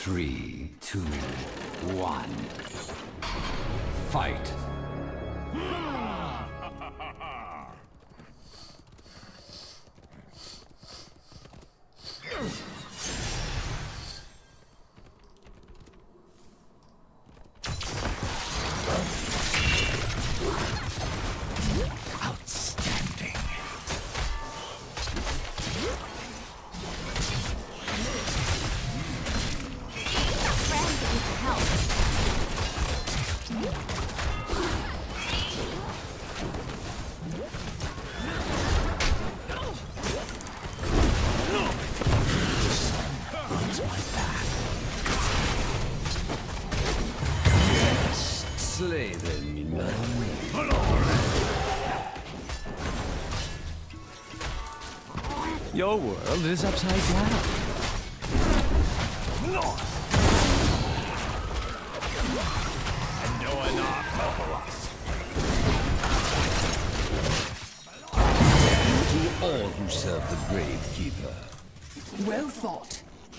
3, 2, 1. Fight! Outstanding. Friend needs help. Slay them in my way. Your world is upside down. And no one To all who serve the Gravekeeper. Well thought.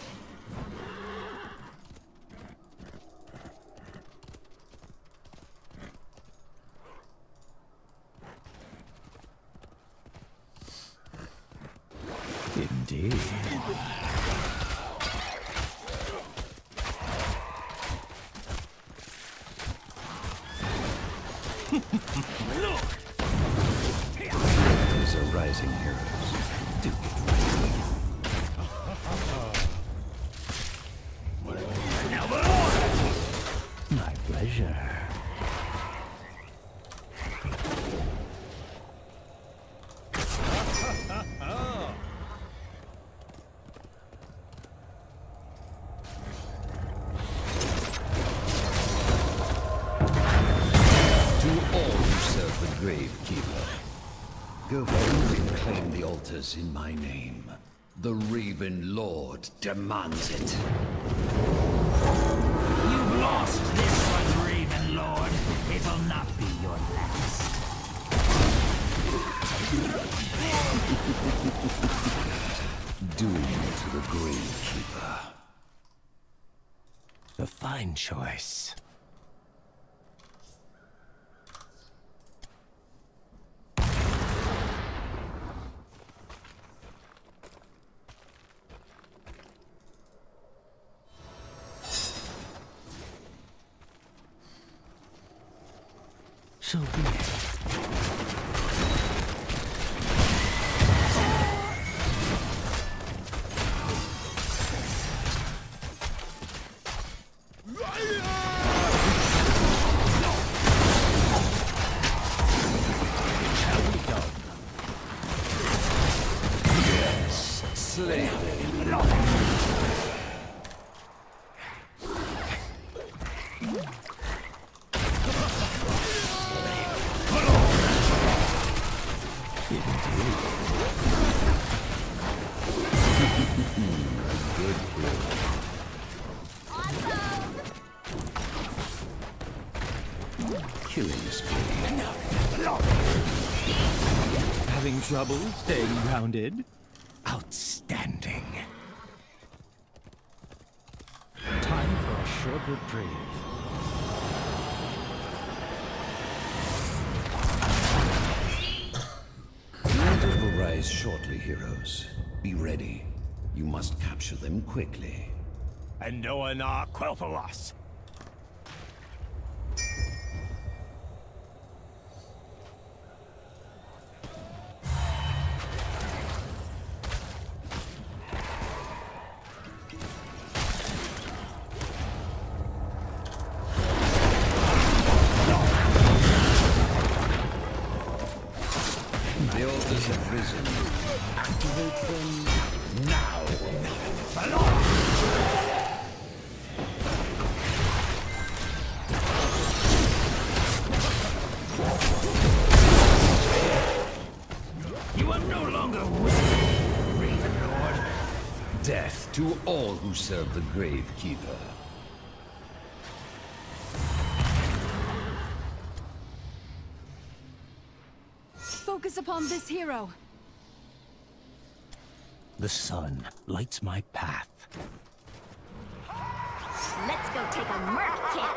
Indeed. These are rising heroes. Do it right. My pleasure. Gravekeeper. Go forth and claim the altars in my name. The Raven Lord demands it. You've lost this one, Raven Lord. It will not be your last. Doom to the Gravekeeper. A fine choice. So be it. Yes, slay them. Good kill. Killing spree. Having trouble staying grounded? Outstanding. Time for a short reprieve. The altars will rise shortly, heroes. Be ready. You must capture them quickly. And no one Quel'Thalas. The altars have risen. Activate them now. You are no longer with Raven Lord. Death to all who serve the Gravekeeper. Focus upon this hero. The sun lights my path. go take a merc kill.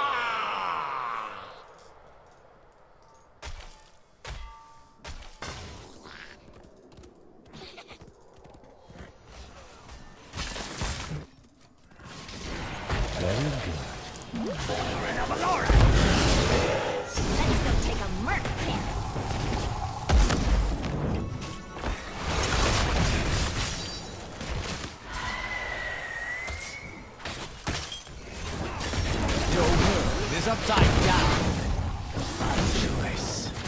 Very good. Let's go take a merc kill. Your world is upside down. Fine choice.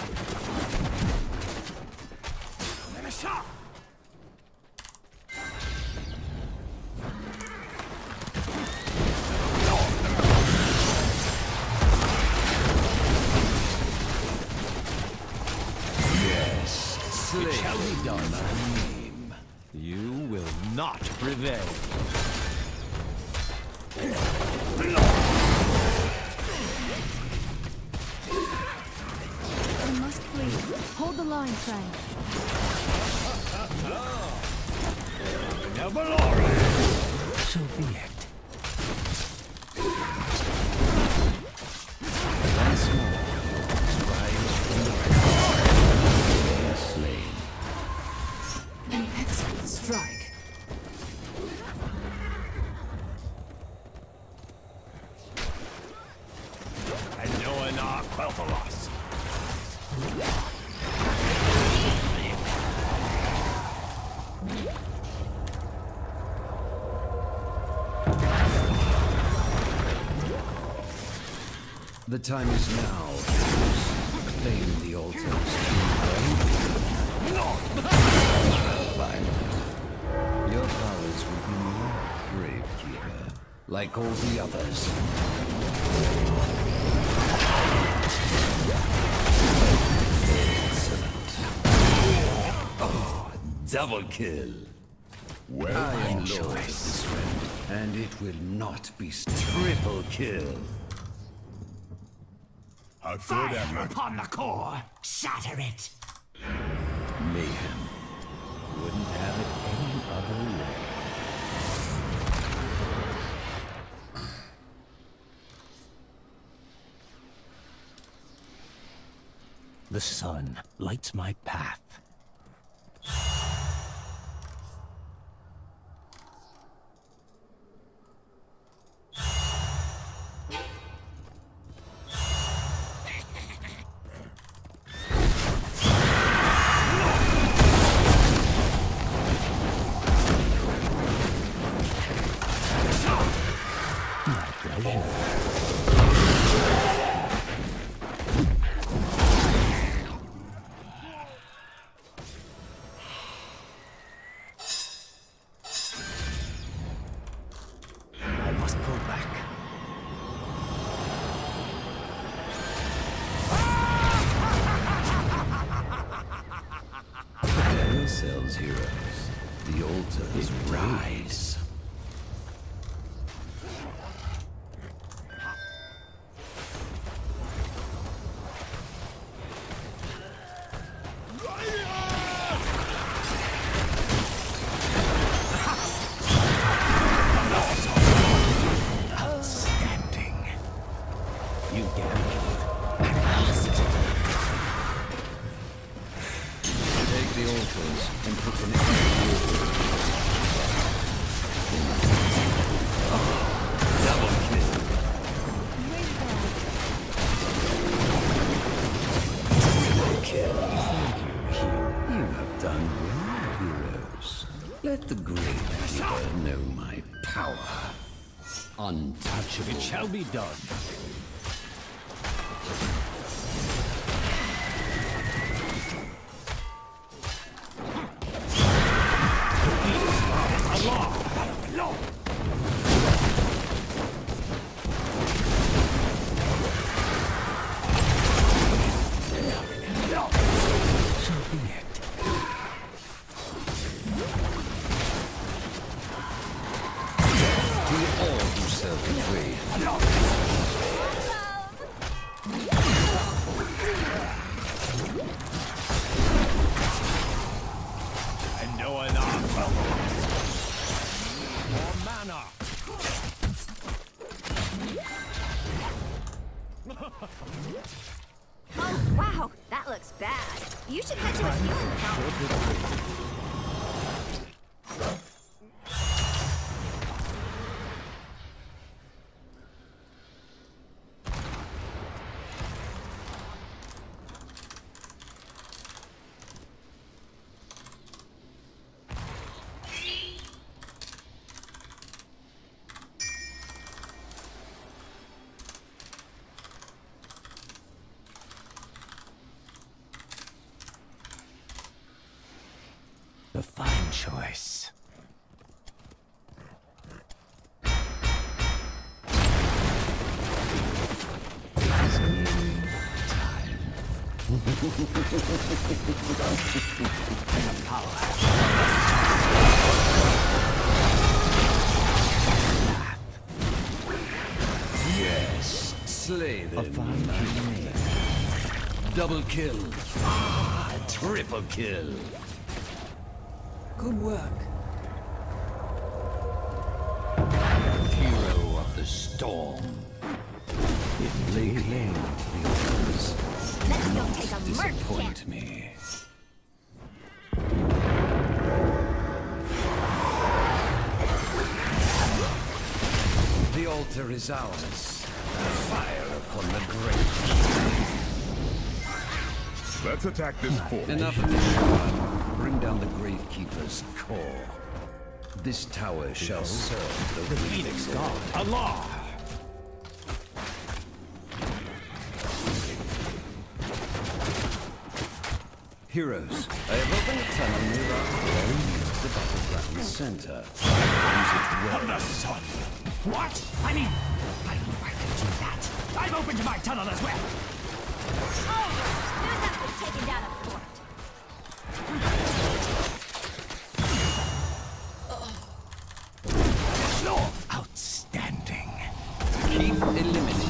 It shall be done. You will not prevail. I must flee. Hold the line, friend. So be it. Once more, rise from the slain. An excellent strike. And Noah Quel'Thalas. The time is now. Claim the altars. Fine. Your powers will be more Gravekeeper, like all the others. Excellent. Oh, double kill. Well choice, and it will not be triple kill. Fire upon the core! Shatter it! Mayhem. Wouldn't have it any other way. The sun lights my path. I must pull back. Terror sells heroes. The altars rise. Outstanding. You gambled and lost. Take the altars and put them in. Double kill. Triple kill. Thank you. You have done well, heroes. Let the Gravekeeper know my power. Untouchable. It shall be done. So be it. To all who serve the trade. And Noah Quel'Thalas. More mana. Oh, wow, that looks bad. You should head to a healing fountain. A fine choice. It's nearly time. The power. Yes, slay them. A fine choice. Double kill. Triple kill. Good work. Hero of the storm. It lay claim to the others. Let's go take a merc camp. Disappoint me. The altar is ours. Fire upon the great. Let's attack this fort. Enough of this charade. Bring down the Gravekeeper's core. This tower shall serve the Phoenix God. Allah! Heroes, I have opened a tunnel near our very near the battleground center. Of the sun. What? I mean, I know I can do that. I've opened my tunnel as well. Oh, who's up with taking down a fort? Outstanding. Keep eliminated.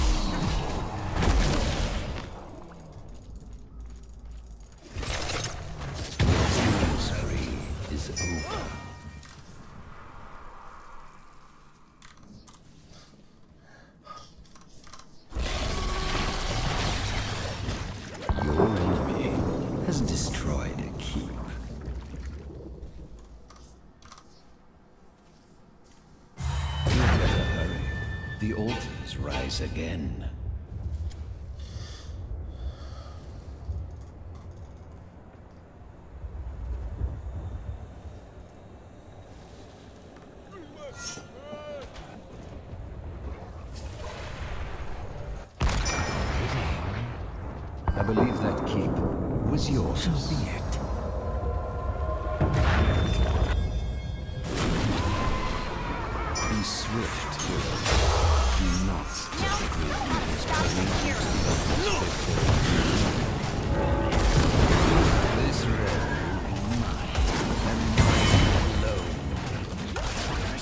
Spree is over. Your enemy has destroyed a keep. You better hurry. The altars rise again. I believe that keep was yours. So be it. Be swift, hero. Do not Now let it's the so hard to Gravekeeper's stop presence the hero. This realm is mine, and mine alone.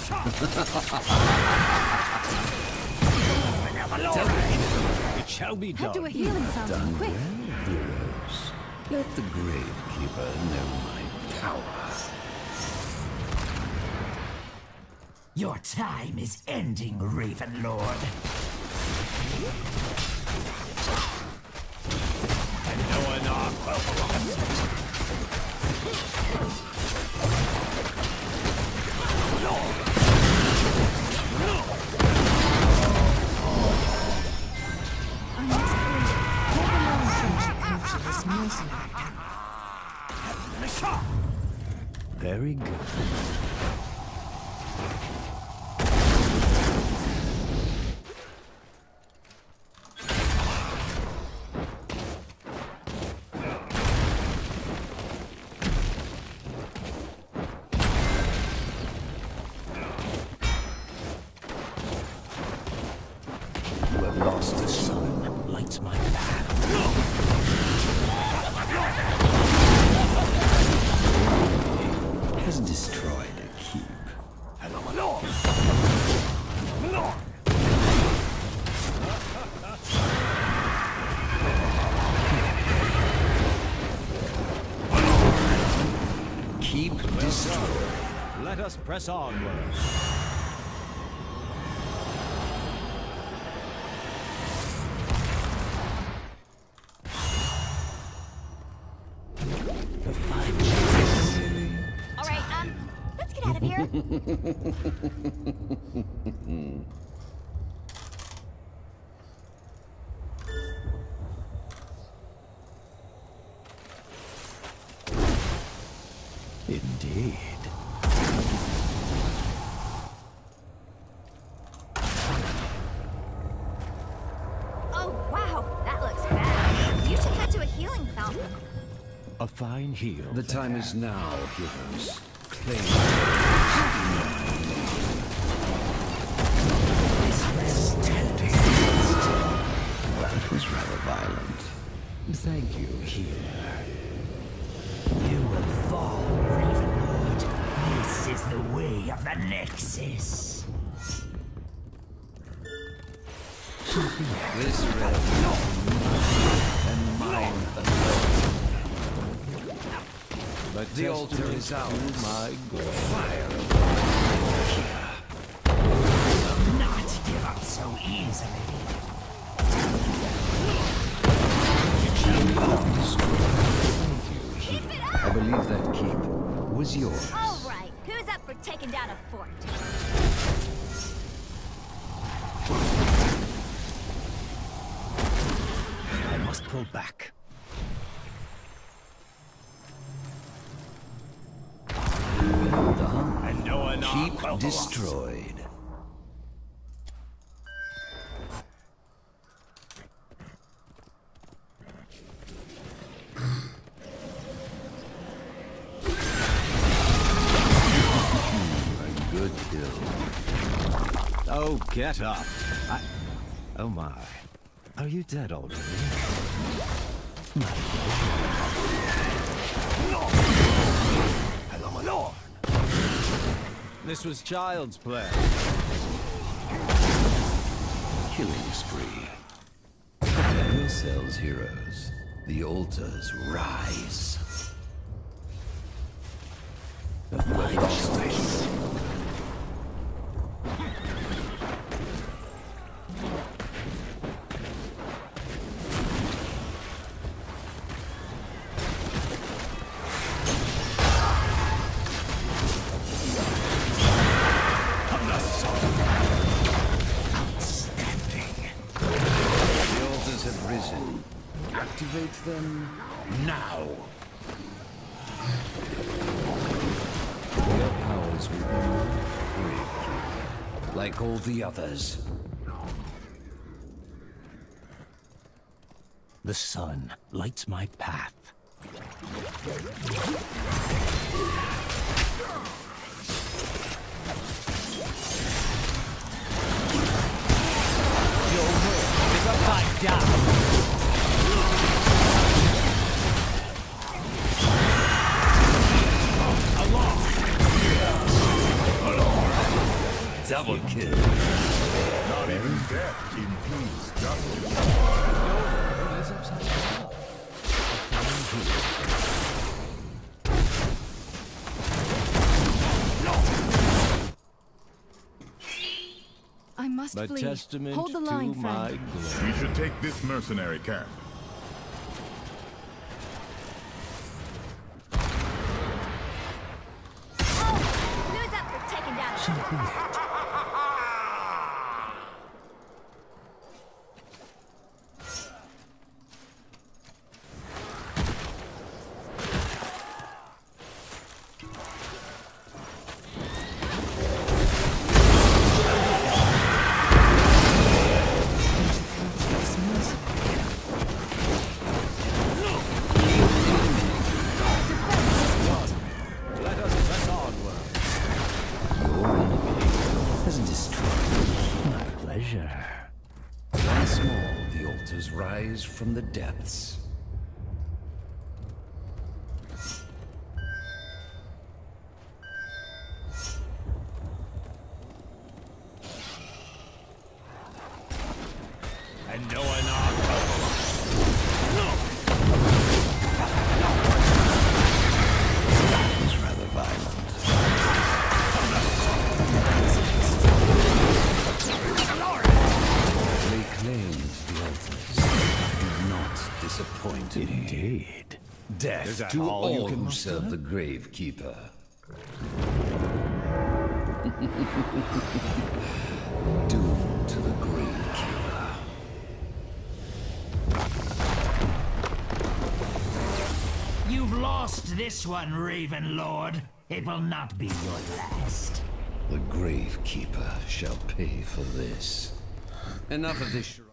It shall be Head to a done. healing fountain, Done quick. well, heroes. Let the Gravekeeper know my power. Your time is ending, Raven Lord. And no one are Our next clue. Hold the line, Capture this mercenary camp. Very good. You have lost a son. lights my path. Has destroyed a keep. Keep destroyed. Let us press onward. Indeed. Oh, wow. That looks bad. You should head to a healing fountain. A fine heal. The time is now, heroes. Claim. That was rather violent. Thank you, healer. You will fall, Ravenlord. This is the way of the Nexus. This realm and mine alone. But the altar is ours. My God. Fire. Will not give up so easily. I believe that keep was yours. All right. Who's up for taking down a fort? I must pull back. Well done. And no one Keep destroyed. A good kill. Oh, get up. Oh my. Are you dead already? Hello, my lord. This was child's play. Killing spree. Daniel sells heroes. The altars rise. My choice. Activate them now. Their powers will be more like all the others. The sun lights my path. Your world is upside down. Double kill. Not even death impedes justice. I must A flee. testament Hold the to line, my friend. glory. We should take this mercenary camp. Who's up for taking down a fort? Let us press onward. Your enemy hasn't destroyed. My pleasure. Once more, the altars rise from the depths. And no one That was rather violent. Lay claim to the altars. Do not disappoint me. Indeed. Death Is that to all you all can who muster? serve the Gravekeeper. Doomed to the Gravekeeper. You've lost this one, Raven Lord. It will not be your last. The Gravekeeper shall pay for this. Enough of this.